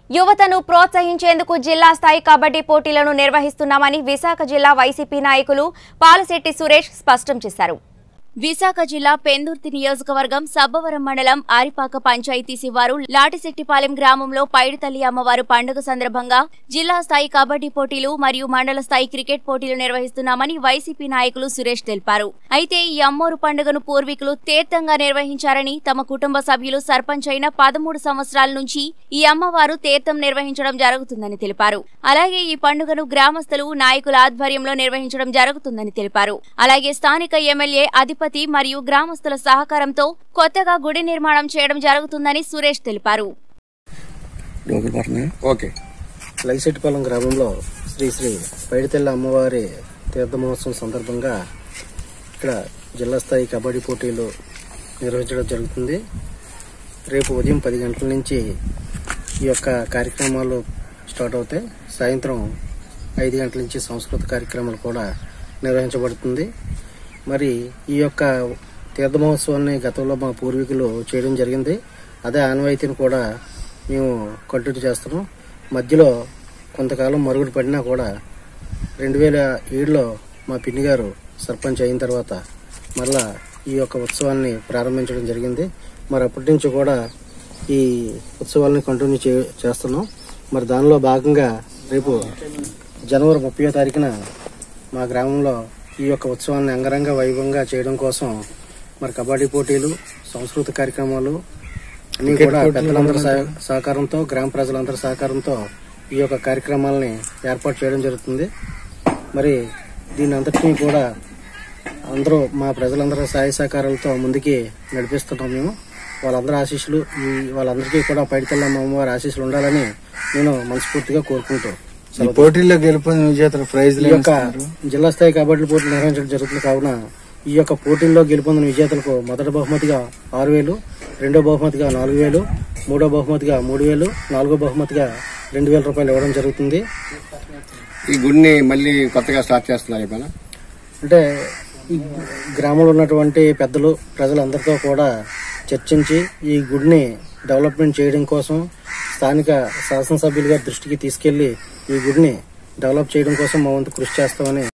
యువతను ప్రోత్సహించేందుకు జిల్లా స్థాయి కబడ్డీ పోటీలను నిర్వహిస్తున్నామని విశాఖ జిల్లా వైసీపీ నాయకులు పాలశెట్టి సురేష్ స్పష్టం చేశారు. విశాఖ జిల్లా పెందుర్తి నియోజకవర్గం సబ్బవరం మండలం ఆరిపాక పంచాయతీ శివారు లాటిశెట్టిపాలెం గ్రామంలో పైడితల్లి అమ్మవారు పండుగ సందర్భంగా జిల్లా స్థాయి కబడ్డీ పోటీలు మరియు మండల స్థాయి క్రికెట్ పోటీలు నిర్వహిస్తున్నామని వైసీపీ నాయకులు సురేష్ తెలిపారు. అయితే ఈ అమ్మోరు పండుగను పూర్వీకులు తీర్థంగా నిర్వహించారని, తమ కుటుంబ సభ్యులు సర్పంచ్ అయిన 13 సంవత్సరాల నుంచి ఈ అమ్మవారు తీర్థం నిర్వహించడం జరుగుతుందని తెలిపారు. అలాగే ఈ పండుగను గ్రామస్తులు నాయకుల ఆధ్వర్యంలో నిర్వహించడం జరుగుతుందని తెలిపారు. అలాగే స్థానిక ఎమ్మెల్యే అధిపతి మరియు గ్రామస్తుల సహకారంతో కొత్తగా గుడి నిర్మాణం చేయడం జరుగుతుందని సురేష్ తెలిపారు. లాటిశెట్టిపాలెం గ్రామంలో శ్రీ శ్రీ పైడితల్లి అమ్మవారి తీర్థ మహోత్సవం సందర్భంగా ఇక్కడ జిల్లా స్థాయి కబడ్డీ పోటీలు నిర్వహించడం జరుగుతుంది. రేపు ఉదయం 10 గంటల నుంచి ఈ యొక్క కార్యక్రమాలు స్టార్ట్ అవుతాయి. సాయంత్రం 5 గంటల నుంచి సాంస్కృతిక కార్యక్రమాలు కూడా నిర్వహించబడుతుంది. మరి ఈ యొక్క తీర్థ మహోత్సవాన్ని గతంలో మా పూర్వీకులు చేయడం జరిగింది. అదే ఆనవాయితీని కూడా మేము కంటిన్యూ చేస్తున్నాం. మధ్యలో కొంతకాలం మరుగుడు పడినా కూడా 2007లో మా పిన్ని గారు సర్పంచ్ అయిన తర్వాత మరలా ఈ యొక్క ఉత్సవాన్ని ప్రారంభించడం జరిగింది. మరి అప్పటి నుంచి కూడా ఈ ఉత్సవాన్ని కంటిన్యూ చేస్తున్నాం. మరి దానిలో భాగంగా రేపు జనవరి 30వ తారీఖున మా గ్రామంలో ఈ యొక్క ఉత్సవాన్ని అంగరంగ వైభవంగా చేయడం కోసం మరి కబడ్డీ పోటీలు, సాంస్కృతిక కార్యక్రమాలు అన్ని కూడా పెద్దలందరి సహకారంతో, గ్రామ ప్రజలందరి సహకారంతో ఈ యొక్క కార్యక్రమాలని ఏర్పాటు చేయడం జరుగుతుంది. మరి దీని అంతటినీ కూడా అందరూ మా ప్రజలందరి సహాయ సహకారాలతో ముందుకి నడిపిస్తున్నాం. మేము వాళ్ళందరి ఆశీస్సులు, వాళ్ళందరికీ కూడా పైడితల్లి అమ్మవారి ఆశీస్సులు ఉండాలని నేను మనస్ఫూర్తిగా కోరుకుంటూ పోటీల్లో గెలుపొందిన విజేతల ప్రైజ్ ఈ యొక్క జిల్లా స్థాయి కబడ్డీ పోటీలు నిర్వహించడం జరుగుతుంది. కావున ఈ యొక్క పోటీల్లో గెలుపొందిన విజేతలకు మొదటి బహుమతిగా 6,000, రెండో బహుమతిగా 4,000, మూడో బహుమతిగా 3,000, నాలుగో బహుమతిగా 2,000 రూపాయలు ఇవ్వడం జరుగుతుంది. ఈ గుడిని మళ్ళీ కొత్తగా స్టార్ట్ చేస్తున్నారు. అంటే ఈ గ్రామంలో ఉన్నటువంటి పెద్దలు, ప్రజలందరితో కూడా చర్చించి ఈ గుడిని డెవలప్మెంట్ చేయడం కోసం స్థానిక శాసనసభ్యులుగా దృష్టికి తీసుకెళ్లి ఈ గుడిని డెవలప్ చేయడం కోసం మా వంతు కృషి చేస్తామని